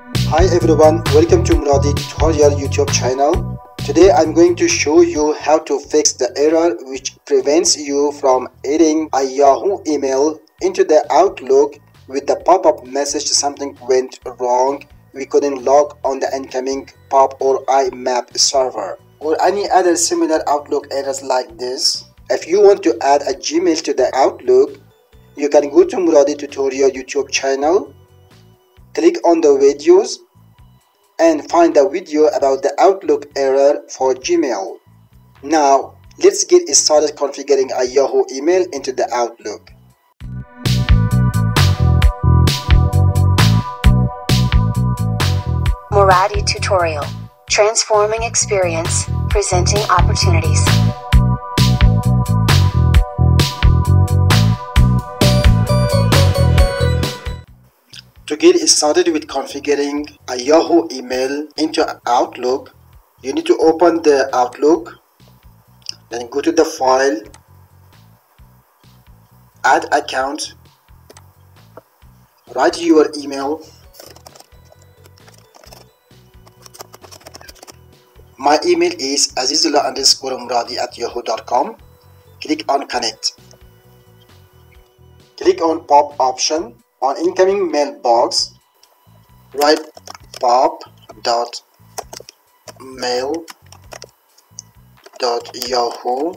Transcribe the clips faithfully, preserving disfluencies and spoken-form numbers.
Hi everyone, welcome to Muradi tutorial YouTube channel. Today I'm going to show you how to fix the error which prevents you from adding a Yahoo email into the Outlook with the pop-up message something went wrong, we couldn't log on the incoming pop or Imap server, or any other similar Outlook errors like this. If you want to add a Gmail to the Outlook, you can go to Muradi tutorial YouTube channel, click on the videos and find the video about the Outlook error for Gmail. Now, let's get started configuring a Yahoo email into the Outlook. Muradi tutorial. Transforming experience, presenting opportunities. To get started with configuring a Yahoo email into Outlook, you need to open the Outlook, then go to the file, add account, write your email. My email is azizullah underscore muradi at yahoo dot com. Click on connect. Click on pop option. On incoming mailbox, write pop dot mail dot yahoo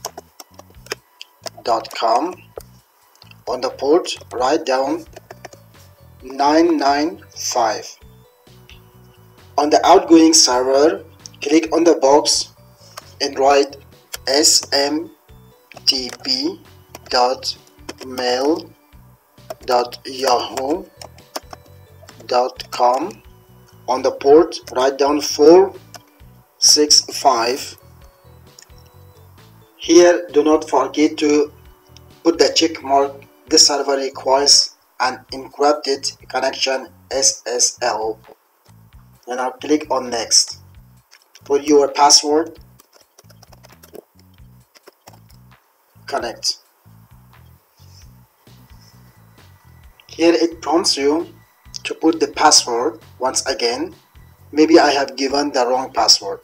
dot com. On the port, write down nine nine five. On the outgoing server, click on the box and write S M T P dot mail dot yahoo dot com. On the port, write down four six five. Here, do not forget to put the check mark. This server requires an encrypted connection S S L. And now click on next. Put your password. Connect. Here it prompts you to put the password once again. Maybe I have given the wrong password.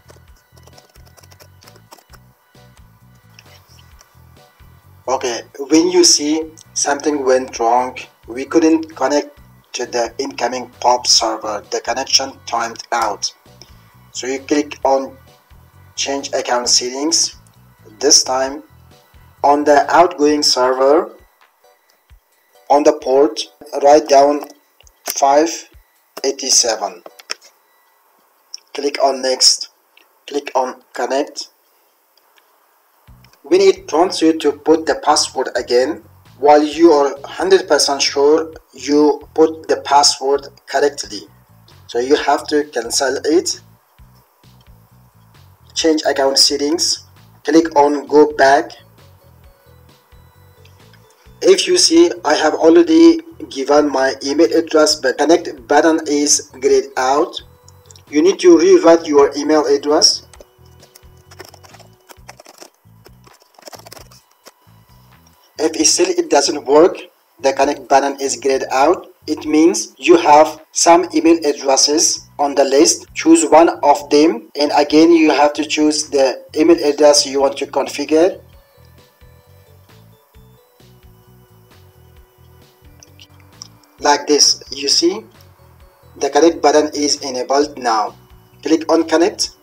Okay, when you see something went wrong, we couldn't connect to the incoming pop server, the connection timed out. So you click on change account settings. This time on the outgoing server, on the port, write down five eighty-seven. Click on next. Click on connect. When it prompts you to put the password again, while you are one hundred percent sure you put the password correctly, so you have to cancel it. Change account settings. Click on go back. If you see I have already given my email address but connect button is grayed out, you need to rewrite your email address. If still it doesn't work, the connect button is grayed out, it means you have some email addresses on the list. Choose one of them and again you have to choose the email address you want to configure. Like this, you see the connect button is enabled now. Click on connect.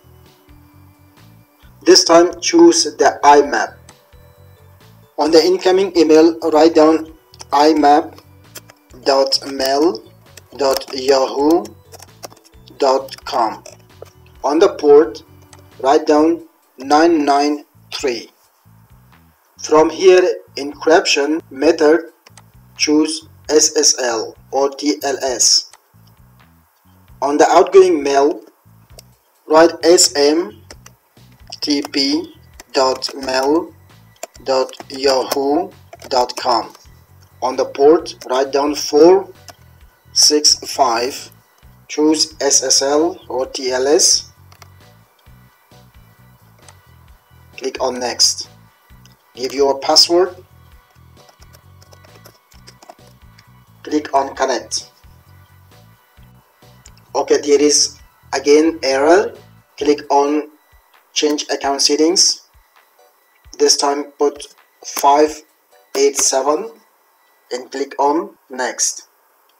This time choose the Imap. On the incoming email, write down imap dot mail dot yahoo dot com. On the port, write down nine nine three. From here, encryption method, choose S S L or T L S. On the outgoing mail, write S M T P dot mail dot yahoo dot com. On the port, write down four six five. Choose S S L or T L S. Click on next. Give your password. Click on connect. Okay, there is again error. Click on change account settings. This time put five eight seven and click on next.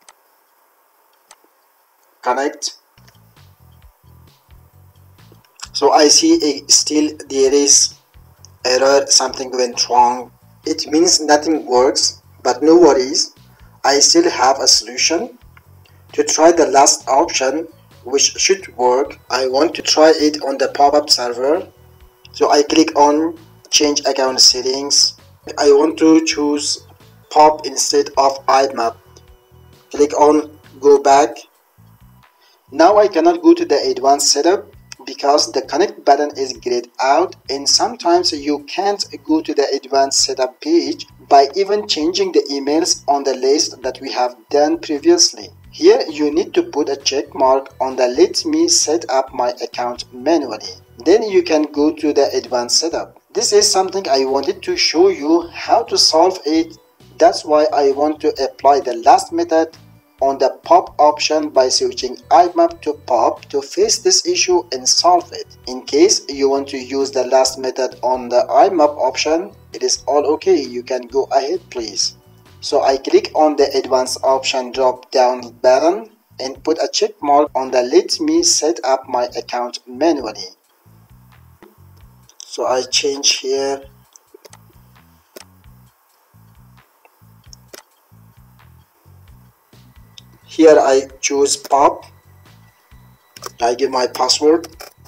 Connect. So I see a, still there is error, something went wrong. It means nothing works, but no worries, I still have a solution. To try the last option, which should work, I want to try it on the pop-up server. So I click on change account settings. I want to choose pop instead of Imap. Click on go back. Now I cannot go to the advanced setup because the connect button is grayed out, and sometimes you can't go to the advanced setup page by even changing the emails on the list that we have done previously. Here you need to put a check mark on the let me set up my account manually. Then you can go to the advanced setup. This is something I wanted to show you how to solve it. That's why I want to apply the last method on the pop option by switching Imap to pop to face this issue and solve it. In case you want to use the last method on the Imap option, it is all okay, you can go ahead please. So I click on the advanced option drop down button and put a check mark on the let me set up my account manually. So I change here. Here I choose pop. I give my password.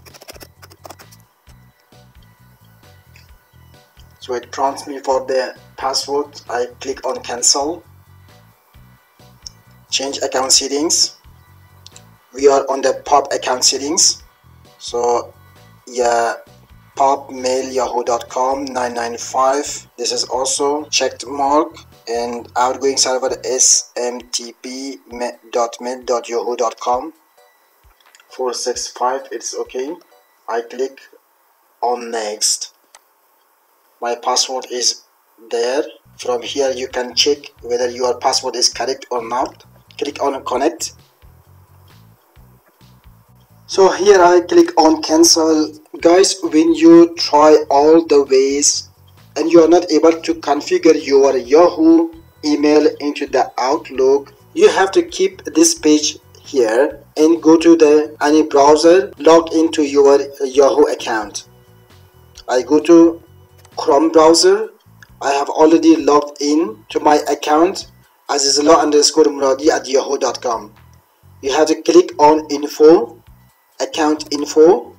So it prompts me for the password. I click on cancel. Change account settings. We are on the pop account settings. So yeah, pop mail yahoo dot com nine nine five. This is also checked mark. And outgoing server S M T P dot mail dot yahoo dot com four six five. It's okay. I click on next. My password is there. From here you can check whether your password is correct or not. Click on connect. So here I click on cancel. Guys, when you try all the ways and you are not able to configure your Yahoo email into the Outlook, you have to keep this page here and go to the any browser, log into your Yahoo account. I go to Chrome browser. I have already logged in to my account azizullah underscore muradi at yahoo dot com. You have to click on info, account info,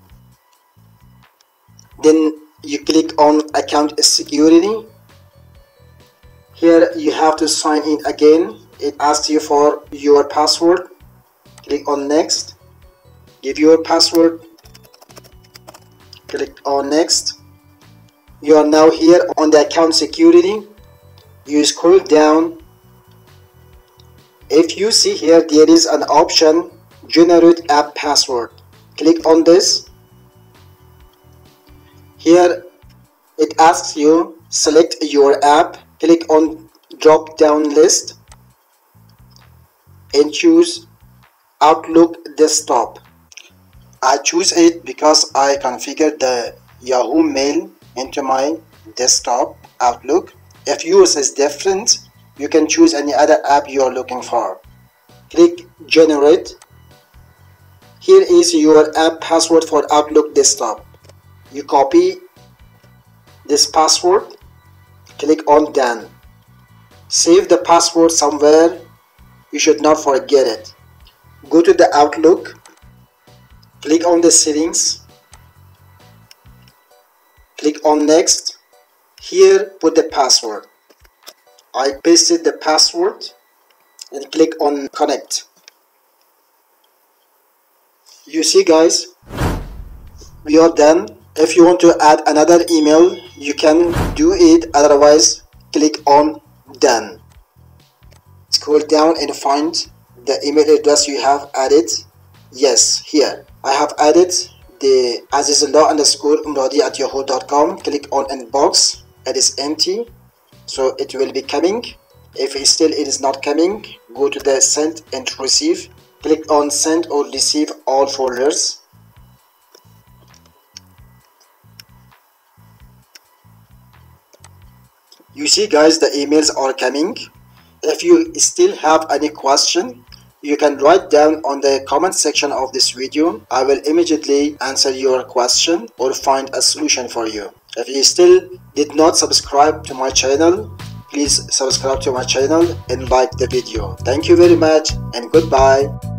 then you click on account security. Here you have to sign in again. It asks you for your password. Click on next. Give your password. Click on next. You are now here on the account security. You scroll down. If you see here, there is an option generate app password. Click on this. Here it asks you select your app. Click on drop down list and choose Outlook desktop. I choose it because I configured the Yahoo Mail into my desktop Outlook. If yours is different, you can choose any other app you are looking for. Click generate. Here is your app password for Outlook desktop. You copy this password. Click on done. Save the password somewhere. You should not forget it. Go to the Outlook. Click on the settings. Click on next. Here put the password. I pasted the password and click on connect. You see guys, we are done. If you want to add another email, you can do it, otherwise click on done. Scroll down and find the email address you have added. Yes, here I have added the azizullah underscore muradi at yahoo dot com. Click on inbox. It is empty, so it will be coming. If it still it is not coming, go to the send and receive. Click on send or receive all folders. You see guys, the emails are coming. If you still have any question, you can write down on the comment section of this video. I will immediately answer your question or find a solution for you. If you still did not subscribe to my channel, please subscribe to my channel and like the video. Thank you very much and goodbye.